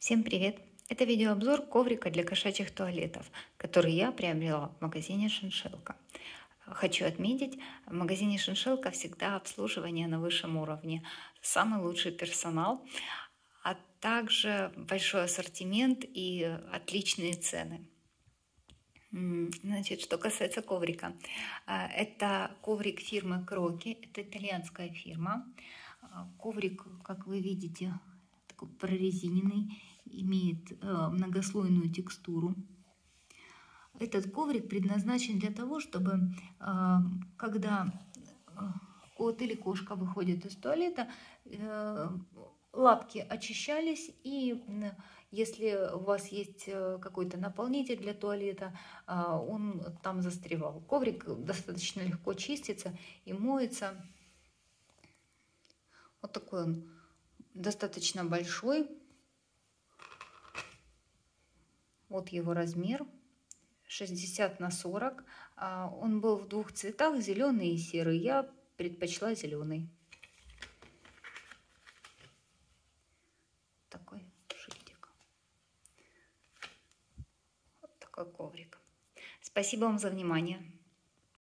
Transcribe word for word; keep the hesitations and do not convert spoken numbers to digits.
Всем привет! Это видеообзор коврика для кошачьих туалетов, который я приобрела в магазине Шиншиллка. Хочу отметить, в магазине Шиншиллка всегда обслуживание на высшем уровне, самый лучший персонал, а также большой ассортимент и отличные цены. Значит, что касается коврика, это коврик фирмы Кроки, это итальянская фирма. Коврик, как вы видите, такой прорезиненный, имеет многослойную текстуру. Этот коврик предназначен для того, чтобы когда кот или кошка выходит из туалета, лапки очищались, и если у вас есть какой-то наполнитель для туалета, он там застревал. Коврик достаточно легко чистится и моется. Вот такой он, достаточно большой. Вот его размер, шестьдесят на сорок. Он был в двух цветах, зеленый и серый. Я предпочла зеленый. Такой шильдик. Вот такой коврик. Спасибо вам за внимание.